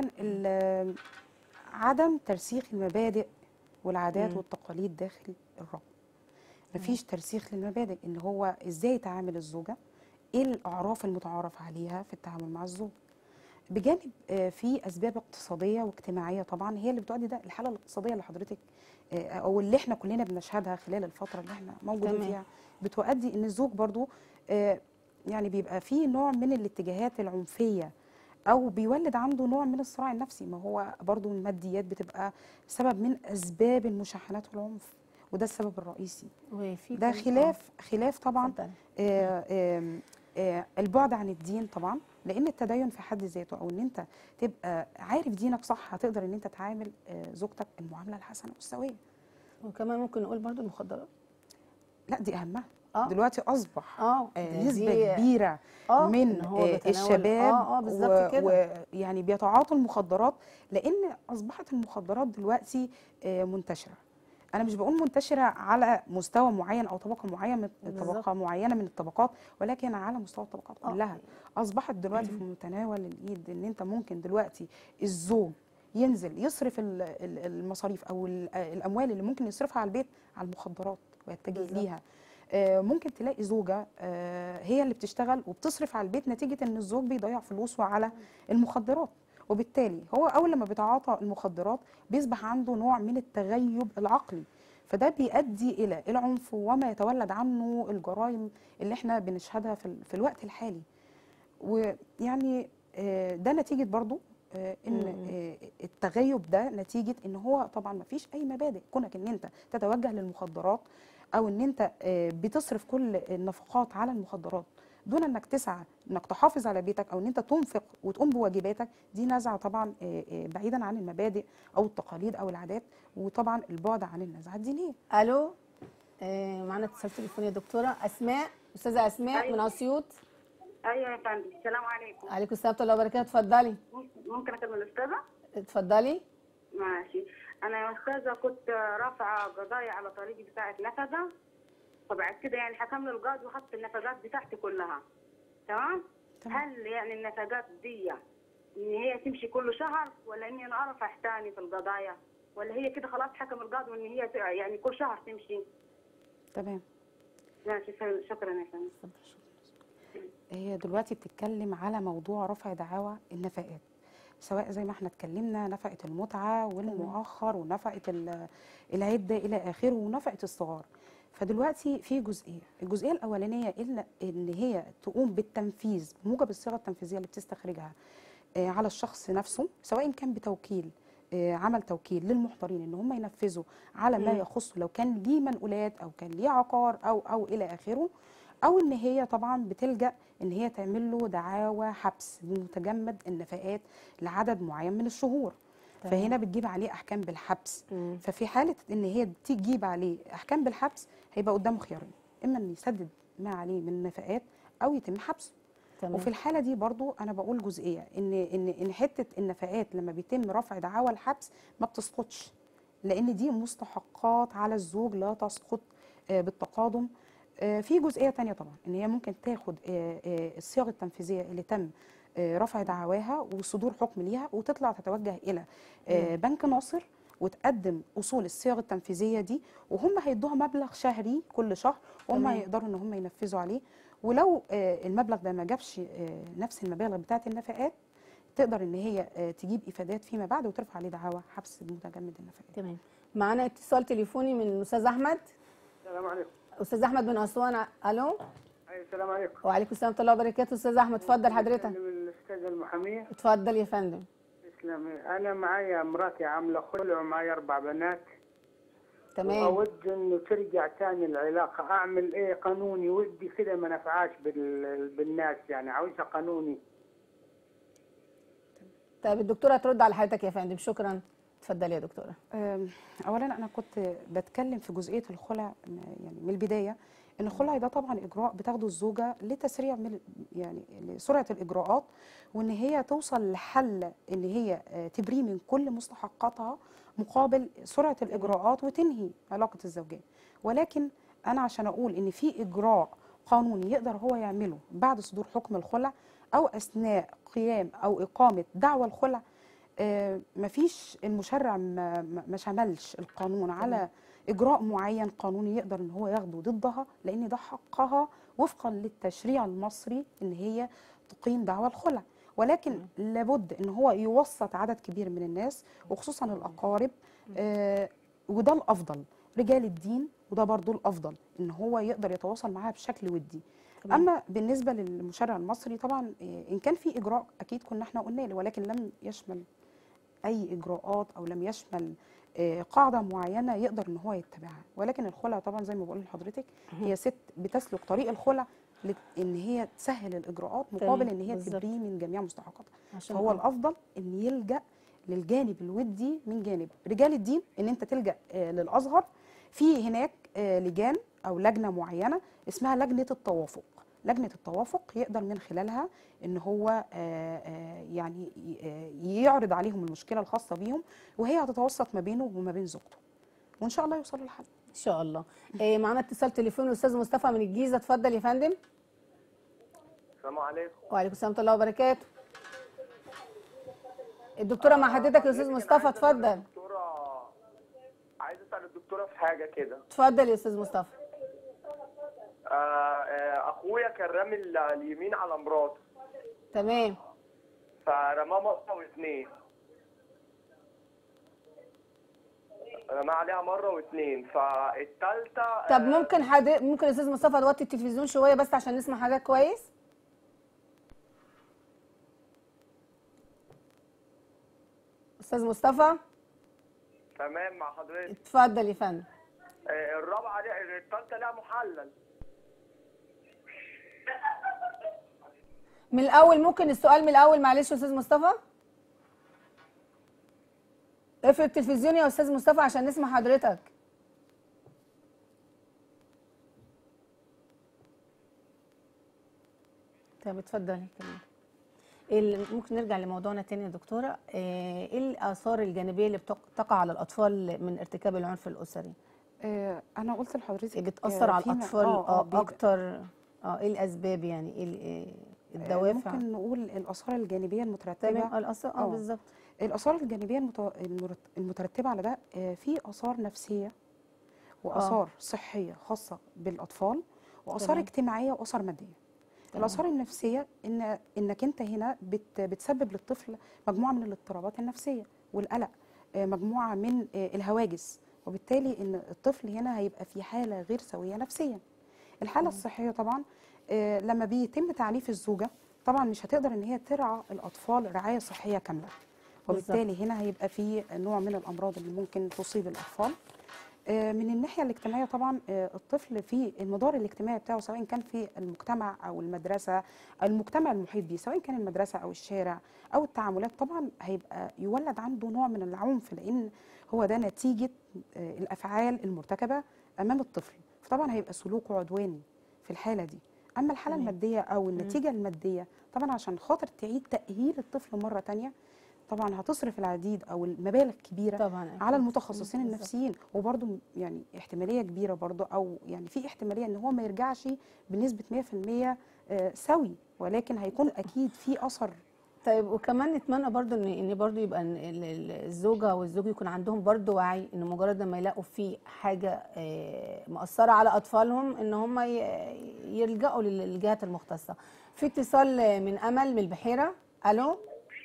عدم ترسيخ المبادئ والعادات والتقاليد داخل الرجل. مفيش ترسيخ للمبادئ ان هو ازاي يتعامل الزوجه، ايه الاعراف المتعارف عليها في التعامل مع الزوج. بجانب في اسباب اقتصاديه واجتماعيه طبعا هي اللي بتؤدي ده. الحاله الاقتصاديه اللي حضرتك او اللي احنا كلنا بنشهدها خلال الفتره اللي احنا موجودين تمام. فيها، بتؤدي ان الزوج برضو يعني بيبقى فيه نوع من الاتجاهات العنفيه، او بيولد عنده نوع من الصراع النفسي. ما هو برضو الماديات بتبقى سبب من اسباب المشاحنات والعنف، وده السبب الرئيسي. وفي ده خلاف طبعا اتفضلي. البعد عن الدين طبعا، لان التدين في حد ذاته او ان انت تبقى عارف دينك صح هتقدر ان انت تعامل زوجتك المعامله الحسنه والسويه. وكمان ممكن نقول برضو المخدرات. لا دي اهمها. آه. دلوقتي اصبح ده نسبه كبيره من إن هو بيتناول. الشباب بالظبط كده. ويعني بيتعاطوا المخدرات، لان اصبحت المخدرات دلوقتي منتشره. انا مش بقول منتشره على مستوى معين او طبقه معينه من الطبقات، ولكن على مستوى الطبقات كلها. اصبحت دلوقتي في متناول الايد ان انت ممكن دلوقتي الزوج ينزل يصرف المصاريف او الاموال اللي ممكن يصرفها على البيت على المخدرات ويتجه ليها. ممكن تلاقي زوجه هي اللي بتشتغل وبتصرف على البيت، نتيجه ان الزوج بيضيع فلوسه على المخدرات. وبالتالي هو اول لما بيتعاطى المخدرات بيصبح عنده نوع من التغيب العقلي، فده بيؤدي الى العنف وما يتولد عنه الجرائم اللي احنا بنشهدها في الوقت الحالي. ويعني ده نتيجه برضو ان التغيب ده نتيجه ان هو طبعا ما فيش اي مبادئ. كونك ان انت تتوجه للمخدرات او ان انت بتصرف كل النفقات على المخدرات دون انك تسعى انك تحافظ على بيتك او ان انت تنفق وتقوم بواجباتك، دي نزعه طبعا بعيدا عن المبادئ او التقاليد او العادات، وطبعا البعد عن النزعه الدينيه. الو. معانا اتصال تليفوني يا دكتوره. اسماء، استاذه اسماء. أيوة. من اسيوط. ايوه يا فندم، السلام عليكم. عليكم السلام ورحمه الله وبركاته. اتفضلي. ممكن اكلم الاستاذه؟ اتفضلي. ماشي. انا يا استاذه كنت رافعه قضايا على طريقي بتاعه نفذه، فبعد كده يعني حكم لي القاضي وحط النفقات بتاعتي كلها. تمام؟ هل يعني النفقات دي ان هي تمشي كل شهر، ولا اني انا ارفع تاني في القضايا، ولا هي كده خلاص حكم القاضي وان هي يعني كل شهر تمشي؟ تمام. ماشي، شكرا يا فندم. هي دلوقتي بتتكلم على موضوع رفع دعاوى النفقات، سواء زي ما احنا اتكلمنا نفقه المتعه والمؤخر ونفقه العده الى اخره ونفقه الصغار. فدلوقتي في الجزئيه الاولانيه ان هي تقوم بالتنفيذ بموجب الصيغه التنفيذيه اللي بتستخرجها على الشخص نفسه، سواء كان بتوكيل عمل توكيل للمحضرين ان هم ينفذوا على ما يخص، لو كان ليه منقولات او كان ليه عقار او الى اخره، او ان هي طبعا بتلجأ ان هي تعمل له دعاوى حبس بمتجمد النفقات لعدد معين من الشهور. تمام. فهنا بتجيب عليه احكام بالحبس. مم. ففي حاله ان هي تجيب عليه احكام بالحبس هيبقى قدامه خيارين، اما ان يسدد ما عليه من نفقات او يتم حبسه. تمام. وفي الحاله دي برضو انا بقول جزئيه ان حته النفقات لما بيتم رفع دعاوى الحبس ما بتسقطش، لان دي مستحقات على الزوج لا تسقط بالتقادم. في جزئيه تانية طبعا ان هي ممكن تاخد الصيغه التنفيذيه اللي تم رفع دعواها وصدور حكم ليها، وتطلع تتوجه الى بنك ناصر وتقدم اصول الصيغ التنفيذيه دي، وهم هيدوها مبلغ شهري كل شهر، وهم تمام. هيقدروا ان هم ينفذوا عليه. ولو المبلغ ده ما جابش نفس المبالغ بتاعه النفقات، تقدر ان هي تجيب افادات فيما بعد وترفع عليه دعوى حبس متجمد النفقات. تمام. معانا اتصال تليفوني من الاستاذ احمد. السلام عليكم. استاذ احمد من اسوان. الو. اي السلام عليكم. وعليكم السلام ورحمه الله وبركاته. استاذ احمد اتفضل حضرتك. الاستاذ المحاميه. اتفضل يا فندم. تسلمي. انا معايا مراتي عامله خلع ومعايا 4 بنات. تمام. واود انه ترجع تاني العلاقه، اعمل ايه قانوني؟ ودي كده ما نفعاش بالناس، يعني عاوزها قانوني. طيب الدكتوره هترد على حضرتك يا فندم. شكرا. اتفضلي يا دكتوره. اولا انا كنت بتكلم في جزئيه الخلع يعني من البدايه، ان الخلع ده طبعا اجراء بتاخده الزوجه لتسريع من يعني لسرعه الاجراءات، وان هي توصل لحل ان هي تبريه من كل مستحقاتها مقابل سرعه الاجراءات وتنهي علاقه الزوجيه. ولكن انا عشان اقول ان في اجراء قانوني يقدر هو يعمله بعد صدور حكم الخلع او اثناء قيام او اقامه دعوى الخلع، مفيش المشرع ما شملش القانون على اجراء معين قانوني يقدر ان هو ياخده ضدها، لان ده حقها وفقا للتشريع المصري ان هي تقيم دعوى الخلع. ولكن لابد ان هو يوسط عدد كبير من الناس وخصوصا الاقارب، وده الافضل، رجال الدين، وده برضو الافضل ان هو يقدر يتواصل معاها بشكل ودي. اما بالنسبه للمشرع المصري طبعا ان كان في اجراء اكيد كنا احنا قلنا له، ولكن لم يشمل اي اجراءات او لم يشمل قاعده معينه يقدر ان هو يتبعها. ولكن الخلع طبعا زي ما بقول لحضرتك هي ست بتسلك طريق الخلع ان هي تسهل الاجراءات مقابل ان هي تبريه من جميع مستحقاتها. فهو الافضل ان يلجا للجانب الودي من جانب رجال الدين، ان انت تلجا للازهر. في هناك لجان او لجنه معينه اسمها لجنه التوافق. لجنه التوافق يقدر من خلالها ان هو يعني يعرض عليهم المشكله الخاصه بيهم، وهي هتتوسط ما بينه وما بين زوجته، وان شاء الله يوصلوا لحل. ان شاء الله. معانا اتصال تليفوني الاستاذ مصطفى من الجيزه. اتفضل يا فندم. السلام عليكم. وعليكم السلام ورحمه الله وبركاته. الدكتوره مع حضرتك يا استاذ مصطفى. اتفضل. عايز اسال الدكتوره في حاجه كده. اتفضل يا استاذ مصطفى. اخويا كان رامي اليمين على مراته. تمام. فرماه مره واثنين. رماه عليها مره واثنين، فالثالثه طب ممكن استاذ مصطفى توطي التلفزيون شويه بس عشان نسمع حضرتك كويس؟ استاذ مصطفى. تمام مع حضرتك. اتفضل يا فندم. الرابعه دي الثالثه لها محلل. من الاول ممكن السؤال من الاول معلش يا استاذ مصطفى. اقفل التلفزيون يا استاذ مصطفى عشان نسمع حضرتك. طب اتفضلي كمان. ممكن نرجع لموضوعنا تاني يا دكتوره. ايه الاثار الجانبيه اللي بتقع على الاطفال من ارتكاب العنف الاسري؟ انا قلت لحضرتك بتاثر على الاطفال اكتر. ايه الاسباب يعني؟ ايه الدوافع؟ ممكن نقول الاثار الجانبيه المترتبه. تمام. الاثار بالظبط. الاثار الجانبيه المترتبه على ده في اثار نفسيه واثار صحيه خاصه بالاطفال، واثار اجتماعيه واثار ماديه. الاثار النفسيه انك انت هنا بتسبب للطفل مجموعه من الاضطرابات النفسيه والقلق، مجموعه من الهواجس، وبالتالي ان الطفل هنا هيبقى في حاله غير سويه نفسيا. الحاله الصحيه طبعا لما بيتم تعنيف الزوجه طبعا مش هتقدر ان هي ترعى الاطفال رعايه صحيه كامله، وبالتالي هنا هيبقى في نوع من الامراض اللي ممكن تصيب الاطفال. من الناحيه الاجتماعيه طبعا الطفل في المدار الاجتماعي بتاعه، سواء كان في المجتمع او المدرسه، المجتمع المحيط بيه، سواء كان المدرسه او الشارع او التعاملات، طبعا هيبقى يولد عنده نوع من العنف، لان هو ده نتيجه الافعال المرتكبه امام الطفل، فطبعا هيبقى سلوكه عدواني في الحاله دي. اما الحاله تمام. الماديه او النتيجه الماديه، طبعا عشان خاطر تعيد تاهيل الطفل مره تانية، طبعا هتصرف العديد او المبالغ كبيره طبعا أكيد. على المتخصصين بالظبط. النفسيين، وبرده يعني احتماليه كبيره برده، او يعني في احتماليه ان هو ما يرجعش بنسبه 100% سوي، ولكن هيكون اكيد في اثر. طيب، وكمان نتمنى برضو ان برضو يبقى الزوجه والزوج يكون عندهم برضو وعي، ان مجرد ما يلاقوا في حاجه مأثره على اطفالهم ان هم يلجأوا للجهات المختصه. في اتصال من امل من البحيره. الو.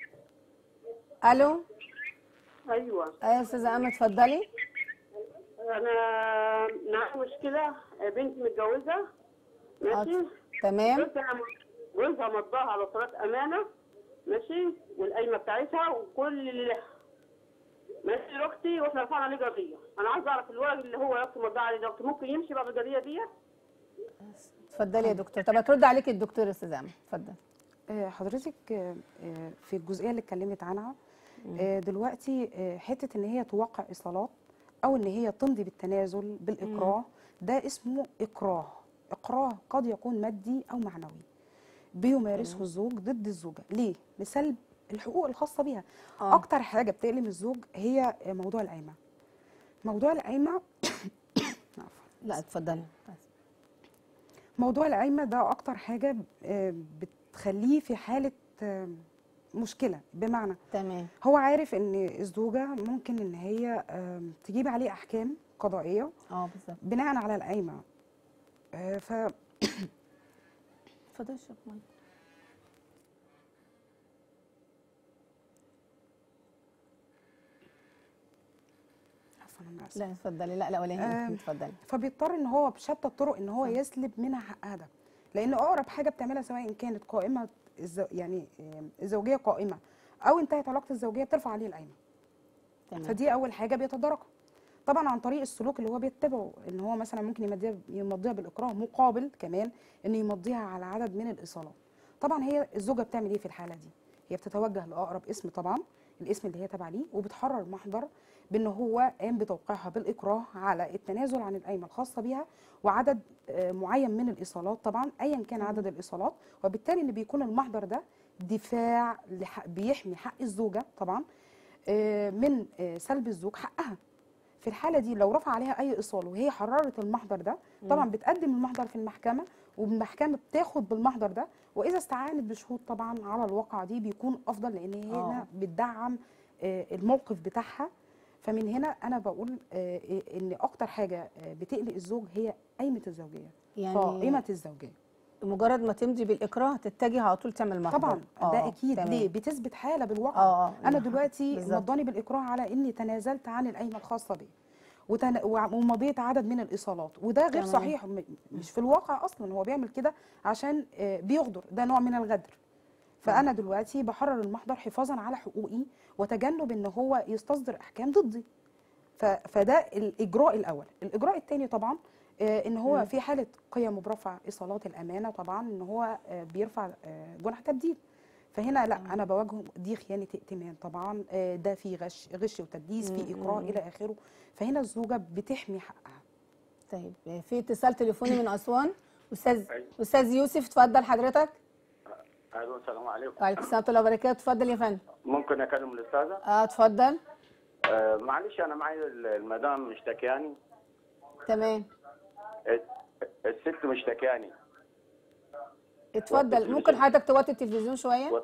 الو. ايوه، يا استاذه امل اتفضلي. انا معايا مشكله، بنت متجوزه ماشي. تمام. جوزها مضاها على صلاه امانه ماشي، والقايمه بتاعتها وكل اللي لها ماشي لاختي، واحنا رفعنا عليه قضيه. انا عايزه اعرف الولد اللي هو اختي مضاها عليه ده ممكن يمشي بعد القضيه دي؟ اتفضلي يا دكتور. طب هترد عليك الدكتور يا استاذه امل، اتفضل. حضرتك في الجزئيه اللي اتكلمت عنها دلوقتي، حته ان هي توقع ايصالات او ان هي تمضي بالتنازل بالاكراه، ده اسمه اكراه قد يكون مادي او معنوي بيمارسه الزوج ضد الزوجه. ليه؟ لسلب الحقوق الخاصه بيها. اكتر حاجه بتألم الزوج هي موضوع القايمه. موضوع القايمه لا اتفضلي. موضوع القايمه ده اكتر حاجه بتخليه في حاله مشكله. بمعنى تمام. هو عارف ان الزوجه ممكن ان هي تجيب عليه احكام قضائيه بالظبط بناء على القايمه. اتفضلي اشرب ميه. لا اتفضلي. لا ولا يهمك، اتفضلي. فبيضطر ان هو بشتى الطرق ان هو يسلب منها حقها ده، لان اقرب حاجه بتعملها سواء كانت قائمه يعني الزوجيه قائمه او انتهت علاقه الزوجيه، بترفع عليه القايمه. فدي اول حاجه بيتداركها طبعا عن طريق السلوك اللي هو بيتبعه، ان هو مثلا ممكن يمضيها بالاكراه، مقابل كمان انه يمضيها على عدد من الايصالات. طبعا هي الزوجه بتعمل ايه في الحاله دي؟ هي بتتوجه لاقرب اسم، طبعا الاسم اللي هي تابعه ليه، وبتحرر محضر بان هو قام بتوقيعها بالاكراه على التنازل عن القايمه الخاصه بيها وعدد معين من الايصالات، طبعا ايا كان عدد الايصالات، وبالتالي ان بيكون المحضر ده دفاع بيحمي حق الزوجه طبعا من سلب الزوج حقها. في الحاله دي لو رفع عليها اي ايصال وهي حررت المحضر ده، طبعا بتقدم المحضر في المحكمه، والمحكمه بتاخد بالمحضر ده، واذا استعانت بشهود طبعا على الواقعه دي بيكون افضل، لان هي هنا بتدعم الموقف بتاعها. فمن هنا انا بقول ان اكتر حاجه بتقلق الزوج هي قايمه الزوجيه، يعني قائمه الزوجيه. مجرد ما تمضي بالاكراه تتجه على طول تعمل محضر. طبعا ده اكيد. تمام. ليه؟ بتثبت حاله بالواقع. انا دلوقتي بالزبط. مضاني بالاكراه على اني تنازلت عن القايمه الخاصه بي ومضيت عدد من الايصالات، وده غير صحيح، مش في الواقع اصلا. هو بيعمل كده عشان بيغدر، ده نوع من الغدر. فانا دلوقتي بحرر المحضر حفاظا على حقوقي وتجنب ان هو يستصدر احكام ضدي. فده الاجراء الاول. الاجراء الثاني طبعا ان هو في حاله قيامه برفع ايصالات الامانه، طبعا ان هو بيرفع جنح تبديد. فهنا لا، انا بواجهه دي خيانه ائتمان طبعا، ده في غش وتدليس، في اكراه الى اخره. فهنا الزوجه بتحمي حقها. طيب، في اتصال تليفوني من اسوان. استاذ يوسف، اتفضل حضرتك. الو، السلام عليكم. وعليكم السلام ورحمه الله وبركاته. اتفضل يا فندم. ممكن اكلم الاستاذه؟ اتفضل. معلش، انا معايا المدام مشتكياني. تمام. الست مشتكياني. اتفضل. ممكن حضرتك توطي التلفزيون شويه؟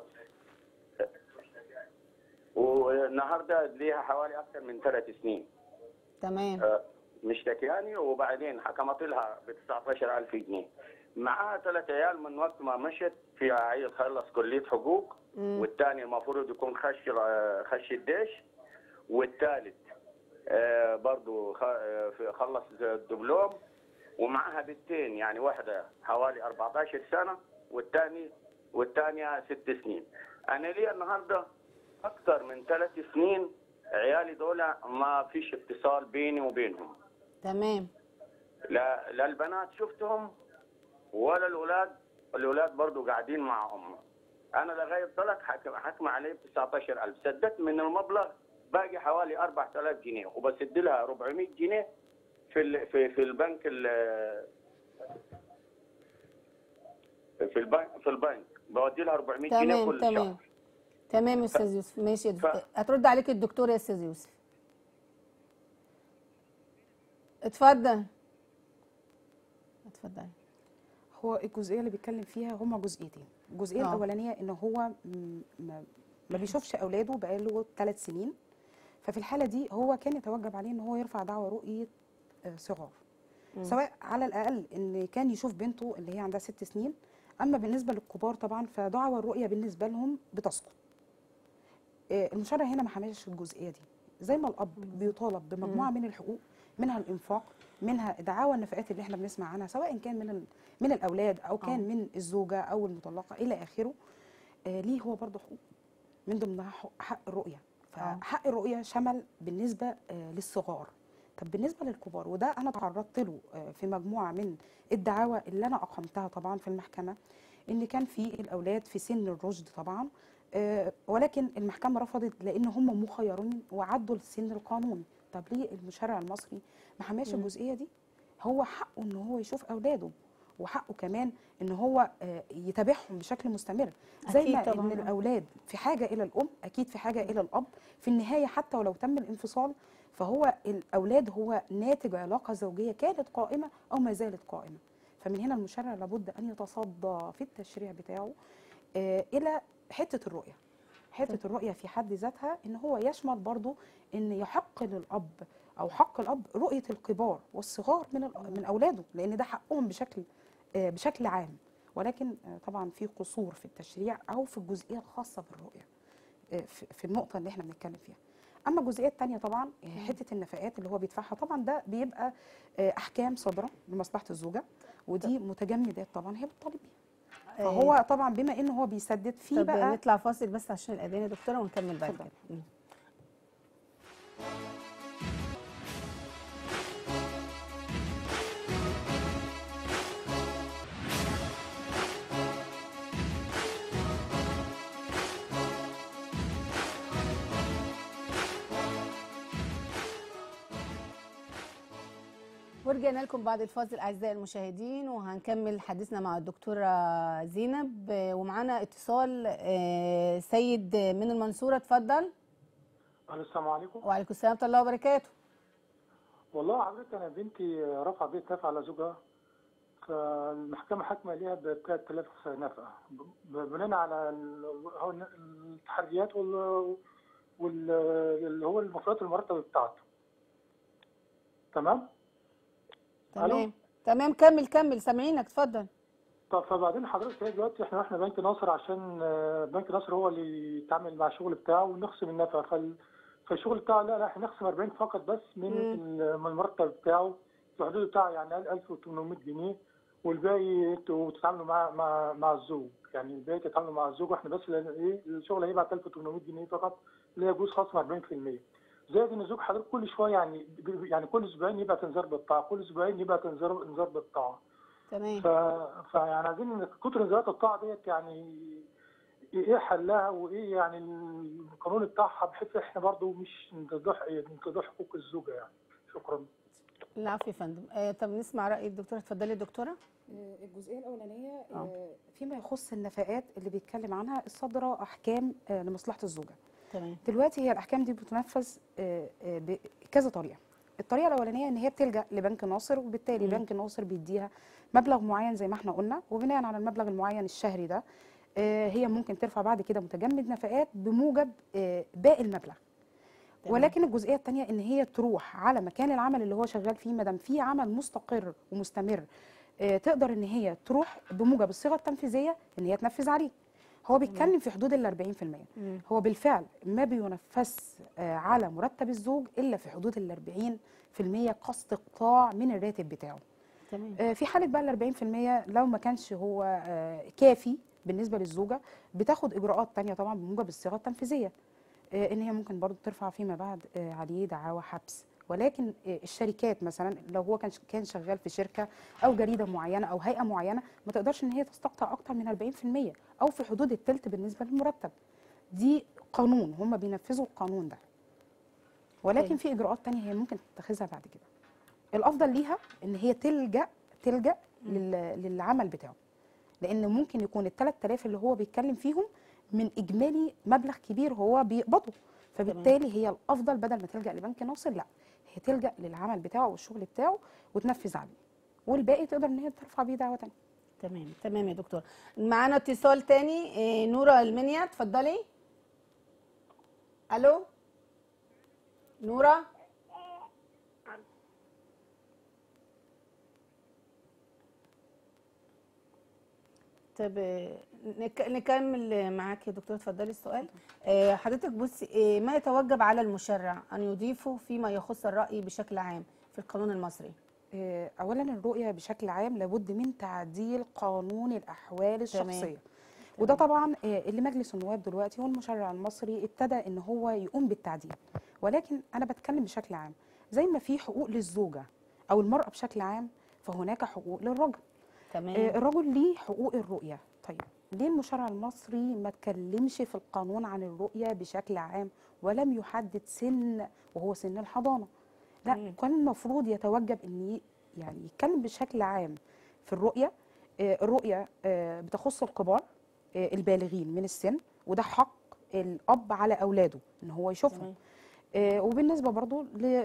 والنهارده ليها حوالي اكثر من 3 سنين. تمام. مشتكياني، وبعدين حكمت لها ب 19000 جنيه. معاها 3 عيال من وقت ما مشت، في عيل خلص كليه حقوق، والثاني المفروض يكون خش الجيش، والثالث برضه خلص الدبلوم، ومعها بنتين، يعني واحده حوالي 14 سنه والثانيه 6 سنين. انا لي النهارده اكثر من 3 سنين عيالي دول ما فيش اتصال بيني وبينهم، تمام. لا البنات شفتهم ولا الاولاد برضو قاعدين معهم. انا لغايه طلق حكم عليه ب 19000، سددت من المبلغ باقي حوالي 4000 جنيه وبسد لها 400 جنيه في البنك في البنك بودي لها 400 جنيه كل شهر. تمام يا استاذ يوسف، ماشي. هترد عليك الدكتور يا استاذ يوسف. اتفضل. هو الجزئيه اللي بيتكلم فيها هما جزئيتين. الجزئيه الاولانيه ان هو ما بيشوفش اولاده بقاله 3 سنين، ففي الحاله دي هو كان يتوجب عليه ان هو يرفع دعوى رؤيه صغار، سواء على الاقل ان كان يشوف بنته اللي هي عندها 6 سنين. اما بالنسبه للكبار طبعا فدعوى الرؤيه بالنسبه لهم بتسقط. المشرع هنا ما حملش الجزئيه دي، زي ما الاب بيطالب بمجموعه من الحقوق، منها الانفاق، منها دعاوى النفقات اللي احنا بنسمع عنها، سواء كان من الاولاد او كان من الزوجه او المطلقه الى اخره. ليه هو برضه حقوق من ضمنها حق الرؤيه. فحق الرؤيه شمل بالنسبه للصغار. طب بالنسبه للكبار، وده انا تعرضت له في مجموعه من الدعاوى اللي انا اقمتها طبعا في المحكمه، ان كان في الاولاد في سن الرشد طبعا، ولكن المحكمه رفضت لان هم مخيرين وعدوا السن القانوني. طب ليه المشرع المصري ما حماش الجزئيه دي؟ هو حقه ان هو يشوف اولاده، وحقه كمان ان هو يتابعهم بشكل مستمر، زي ما ان الاولاد في حاجه الى الام اكيد في حاجه الى الاب. في النهايه حتى ولو تم الانفصال فهو الاولاد هو ناتج علاقه زوجيه كانت قائمه او ما زالت قائمه. فمن هنا المشرع لابد ان يتصدى في التشريع بتاعه الى حته الرؤيه. حته الرؤيه في حد ذاتها ان هو يشمل برضو ان يحق للاب او حق الاب رؤيه الكبار والصغار من اولاده، لان ده حقهم بشكل عام. ولكن طبعا في قصور في التشريع او في الجزئيه الخاصه بالرؤيه في النقطه اللي احنا بنتكلم فيها. اما الجزئيه الثانيه طبعا حته النفقات اللي هو بيدفعها، طبعا ده بيبقى احكام صادره لمصلحه الزوجه، ودي متجمدات طبعا هي بتطالب بيها. فهو طبعا بما انه هو بيسدد فيه بقى. نطلع فاصل بس عشان الاذان يا دكتوره ونكمل بعد كده. ورجعنا لكم بعد الفاصل اعزائي المشاهدين، وهنكمل حديثنا مع الدكتوره زينب، ومعانا اتصال سيد من المنصوره. اتفضل. السلام عليكم. وعليكم السلام ورحمه الله وبركاته. والله حضرتك انا بنتي رفع بيت نفقه على زوجها، فالمحكمه حكمه ليها ب 3000 نفقه بناء على التحريات واللي هو المفروضات المرتبه بتاعته. تمام؟ تمام كمل سامعينك اتفضل. طب فبعدين حضرتك هي دلوقتي احنا بنك ناصر، عشان بنك ناصر هو اللي يتعامل مع الشغل بتاعه ونخصم النفقه، فالشغل بتاعه لا احنا نخصم 40 فقط بس من المرتب بتاعه، في الحدود بتاعه يعني 1800 جنيه، والباقي تتعاملوا مع الزوج، يعني الباقي تتعاملوا مع الزوج، واحنا بس الشغل هيبقى 1800 جنيه فقط اللي يجوز خصم 40%. زائد ان الزوج حضرتك كل شويه يعني كل اسبوعين يبقى تنذير بالطاعه، كل اسبوعين يبقى انذار بالطاعه. تمام. فيعني عايزين كتر انذارات الطاعه ديت يعني ايه حلها، وايه يعني القانون بتاعها، بحيث احنا برضو مش ننتظر حقوق الزوجه يعني. شكرا. العفو يا فندم. طب نسمع راي الدكتوره. اتفضلي يا دكتوره. الجزئيه الاولانيه فيما يخص النفقات اللي بيتكلم عنها الصادره احكام لمصلحه الزوجه. تمام. دلوقتي هي الاحكام دي بتنفذ بكذا طريقه. الطريقه الاولانيه ان هي بتلجا لبنك ناصر، وبالتالي بنك ناصر بيديها مبلغ معين زي ما احنا قلنا، وبناء على المبلغ المعين الشهري ده هي ممكن ترفع بعد كده متجمد نفقات بموجب باقي المبلغ. ولكن الجزئيه الثانيه ان هي تروح على مكان العمل اللي هو شغال فيه، ما دام في عمل مستقر ومستمر تقدر ان هي تروح بموجب الصيغه التنفيذيه ان هي تنفذ عليه. هو بيتكلم في حدود ال 40%. هو بالفعل ما بينفذ على مرتب الزوج الا في حدود ال 40% كاستقطاع من الراتب بتاعه. تمام. في حاله بقى ال 40% لو ما كانش هو كافي بالنسبه للزوجه، بتاخد اجراءات ثانيه طبعا بموجب الصيغه التنفيذيه، ان هي ممكن برضو ترفع فيما بعد عليه دعاوى حبس ولكن الشركات مثلا لو هو كان شغال في شركه او جريده معينه او هيئه معينه ما تقدرش ان هي تستقطع اكتر من 40% او في حدود الثلث بالنسبه للمرتب. دي قانون، هم بينفذوا القانون ده، ولكن في اجراءات تانية هي ممكن تتخذها بعد كده. الافضل ليها ان هي تلجا للعمل بتاعه، لان ممكن يكون ال 3000 اللي هو بيتكلم فيهم من اجمالي مبلغ كبير هو بيقبضه، فبالتالي هي الافضل بدل ما تلجا لبنك ناصر لا هي تلجا للعمل بتاعه والشغل بتاعه وتنفذ عليه، والباقي تقدر ان هي ترفع بيه دعوه تانية. تمام تمام يا دكتور. معانا اتصال تاني، نورة المنيا، اتفضلي. الو نورة. طب نكمل معاك يا دكتور، اتفضلي السؤال. حضرتك بصي، ما يتوجب على المشرع ان يضيفه فيما يخص الرأي بشكل عام في القانون المصري؟ اولا الرؤيه بشكل عام لابد من تعديل قانون الاحوال الشخصيه، وده طبعا اللي مجلس النواب دلوقتي والمشرع المصري ابتدى ان هو يقوم بالتعديل، ولكن انا بتكلم بشكل عام زي ما في حقوق للزوجه او المراه بشكل عام فهناك حقوق للرجل. تمام. الرجل ليه حقوق الرؤيه. طيب ليه المشرع المصري ما اتكلمش في القانون عن الرؤيه بشكل عام ولم يحدد سن وهو سن الحضانه؟ لا، كان المفروض يتوجب ان يعني يتكلم بشكل عام في الرؤيه. الرؤيه بتخص الكبار البالغين من السن، وده حق الاب على اولاده ان هو يشوفهم. وبالنسبه برضو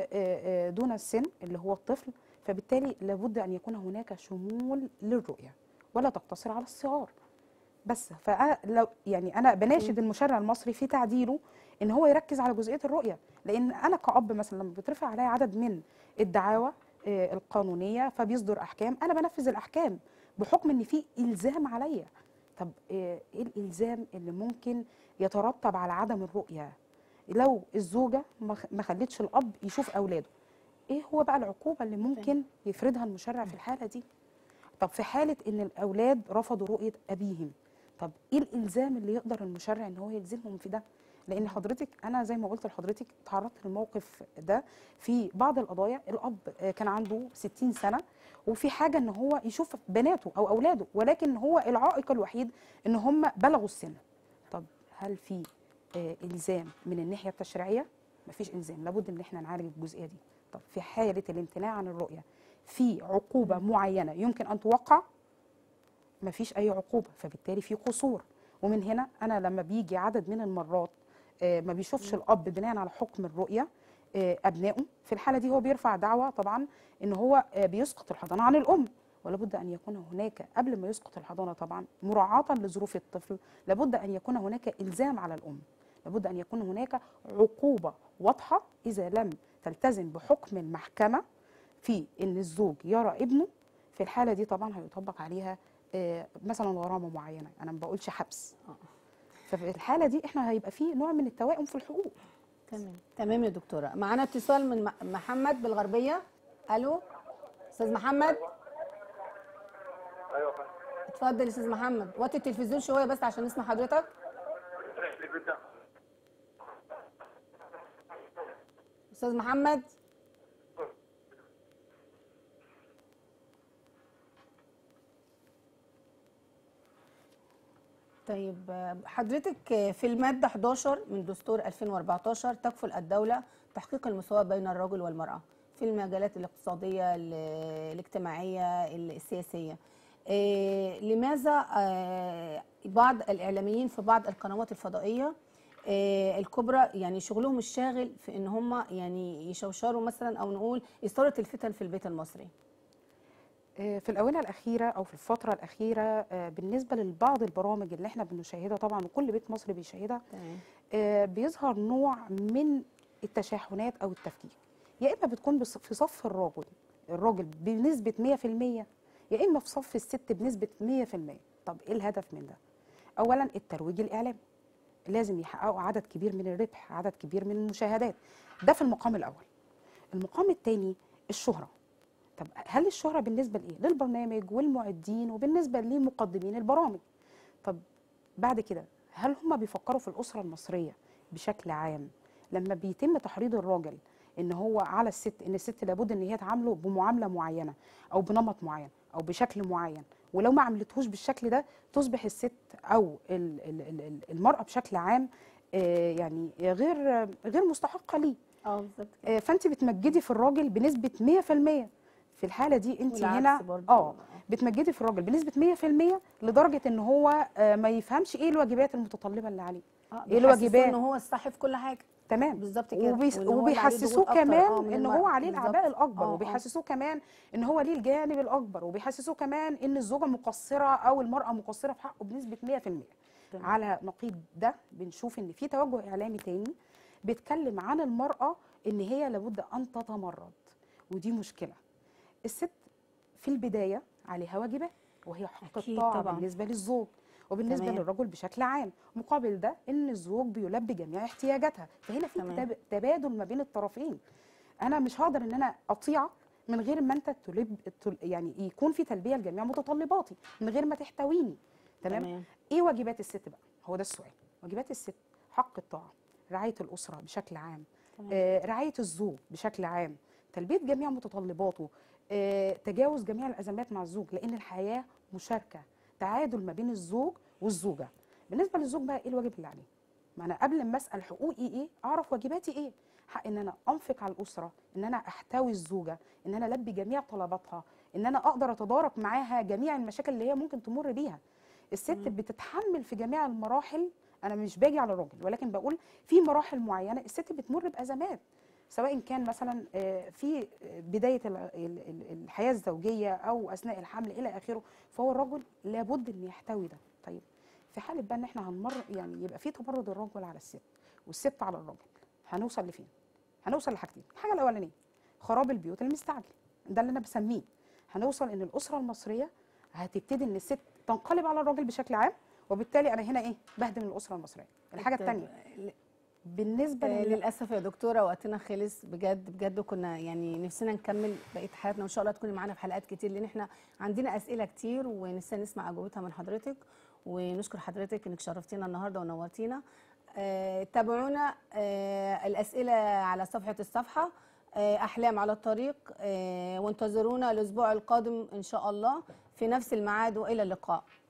دون السن اللي هو الطفل، فبالتالي لابد ان يكون هناك شمول للرؤيه ولا تقتصر على الصغار بس. فلو يعني انا بناشد المشرع المصري في تعديله ان هو يركز على جزئيه الرؤيه، لان انا كأب مثلا لما بيترفع عليا عدد من الدعاوى القانونيه فبيصدر احكام، انا بنفذ الاحكام بحكم ان في الزام عليا. طب ايه الالزام اللي ممكن يترتب على عدم الرؤيه لو الزوجه ما خلتش الاب يشوف اولاده؟ ايه هو بقى العقوبه اللي ممكن يفرضها المشرع في الحاله دي؟ طب في حاله ان الاولاد رفضوا رؤيه ابيهم، طب ايه الالزام اللي يقدر المشرع ان هو يلزمهم في ده؟ لان حضرتك انا زي ما قلت لحضرتك تعرضت للموقف ده في بعض القضايا. الاب كان عنده 60 سنه وفي حاجه ان هو يشوف بناته او اولاده، ولكن هو العائق الوحيد ان هم بلغوا السن. طب هل في الزام من الناحيه التشريعيه؟ مفيش الزام، لابد ان احنا نعالج الجزئيه دي. طب في حاله الامتناع عن الرؤيه في عقوبه معينه يمكن ان توقع؟ مفيش اي عقوبه، فبالتالي في قصور. ومن هنا انا لما بيجي عدد من المرات ما بيشوفش الاب بناء على حكم الرؤيه ابنائه، في الحاله دي هو بيرفع دعوى طبعا ان هو بيسقط الحضانه عن الام. ولابد ان يكون هناك قبل ما يسقط الحضانه طبعا مراعاه لظروف الطفل، لابد ان يكون هناك الزام على الام، لابد ان يكون هناك عقوبه واضحه اذا لم تلتزم بحكم المحكمه في ان الزوج يرى ابنه. في الحاله دي طبعا هيطبق عليها مثلا غرامه معينه، انا ما بقولش حبس. ففي الحاله دي احنا هيبقى في نوع من التوائم في الحقوق. تمام تمام يا دكتوره. معانا اتصال من محمد بالغربيه. الو استاذ محمد. ايوه فندم. اتفضل يا استاذ محمد، وطي التلفزيون شويه بس عشان نسمع حضرتك. استاذ محمد. طيب حضرتك في المادة 11 من دستور 2014 تكفل الدولة تحقيق المساواة بين الرجل والمرأة في المجالات الاقتصادية الاجتماعية السياسية. لماذا بعض الإعلاميين في بعض القنوات الفضائية الكبرى يعني شغلهم الشاغل في ان هم يعني يشوشروا مثلا او نقول إثارة الفتن في البيت المصري؟ في الآونة الأخيرة أو في الفترة الأخيرة بالنسبة لبعض البرامج اللي احنا بنشاهدها طبعا وكل بيت مصري بيشاهدها، بيظهر نوع من التشاحنات أو التفكيك. يا إما بتكون في صف الراجل بنسبة 100%، يا إما في صف الست بنسبة 100%. طب إيه الهدف من ده؟ أولا الترويج الإعلامي، لازم يحققوا عدد كبير من الربح، عدد كبير من المشاهدات، ده في المقام الأول. المقام الثاني الشهرة. طب هل الشهرة بالنسبة لإيه؟ للبرنامج والمعدين وبالنسبة لمقدمين البرامج. طب بعد كده هل هم بيفكروا في الأسرة المصرية بشكل عام؟ لما بيتم تحريض الراجل ان هو على الست، ان الست لابد ان هي تعامله بمعامله معينه او بنمط معين او بشكل معين، ولو ما عملتهوش بالشكل ده تصبح الست او المراه بشكل عام يعني غير مستحقه ليه. بالظبط. فانت بتمجدي في الراجل بنسبه 100%. في الحاله دي انت هنا بتمجدي في الراجل بنسبه 100% لدرجه ان هو ما يفهمش ايه الواجبات المتطلبه اللي عليه. ايه الواجبات؟ ان هو الصح في كل حاجه. تمام بالظبط كده. وبيحسسوه كمان ان هو عليه الاعباء الاكبر، وبيحسسوه كمان ان هو ليه الجانب الاكبر، وبيحسسوه كمان ان الزوجه مقصره او المراه مقصره في حقه بنسبه 100%. على نقيض ده بنشوف ان في توجه اعلامي تاني بيتكلم عن المراه ان هي لابد ان تتمرد، ودي مشكله. الست في البدايه عليها واجبات وهي حق الطاعه بالنسبه للزوج وبالنسبه للرجل بشكل عام، مقابل ده ان الزوج بيلبي جميع احتياجاتها، فهنا في تبادل ما بين الطرفين. انا مش هقدر ان انا اطيع من غير ما انت يعني يكون في تلبيه لجميع متطلباتي، من غير ما تحتويني. تمام. ايه واجبات الست بقى؟ هو ده السؤال. واجبات الست حق الطاعه، رعايه الاسره بشكل عام، رعايه الزوج بشكل عام، تلبيه جميع متطلباته، تجاوز جميع الازمات مع الزوج، لان الحياه مشاركه، تعادل ما بين الزوج والزوجه. بالنسبه للزوج بقى ايه الواجب اللي عليه؟ ما انا قبل ما اسال حقوقي ايه اعرف واجباتي ايه. حق ان انا انفق على الاسره، ان انا احتوي الزوجه، ان انا البي جميع طلباتها، ان انا اقدر اتدارك معاها جميع المشاكل اللي هي ممكن تمر بيها. الست بتتحمل في جميع المراحل. انا مش باجي على الراجل، ولكن بقول في مراحل معينه الست بتمر بازمات، سواء كان مثلا في بدايه الحياه الزوجيه او اثناء الحمل الى اخره، فهو الرجل لابد ان يحتوي ده. طيب في حاله بقى ان احنا هنمر يعني يبقى في تمرد الرجل على الست والست على الراجل، هنوصل لفين؟ هنوصل لحاجتين. الحاجه الاولانيه خراب البيوت المستعجل، ده اللي انا بسميه. هنوصل ان الاسره المصريه هتبتدي ان الست تنقلب على الراجل بشكل عام، وبالتالي انا هنا ايه؟ بهدم الاسره المصريه. الحاجه الثانيه بالنسبه للاسف يا دكتوره وقتنا خلص بجد بجد، كنا يعني نفسنا نكمل بقيه حياتنا، وان شاء الله تكوني معانا في حلقات كتير، لان احنا عندنا اسئله كتير ونفسنا نسمع اجوبتها من حضرتك. ونشكر حضرتك انك شرفتينا النهارده ونورتينا. تابعونا الاسئله على صفحه الصفحه احلام على الطريق، وانتظرونا الاسبوع القادم ان شاء الله في نفس الميعاد، والى اللقاء.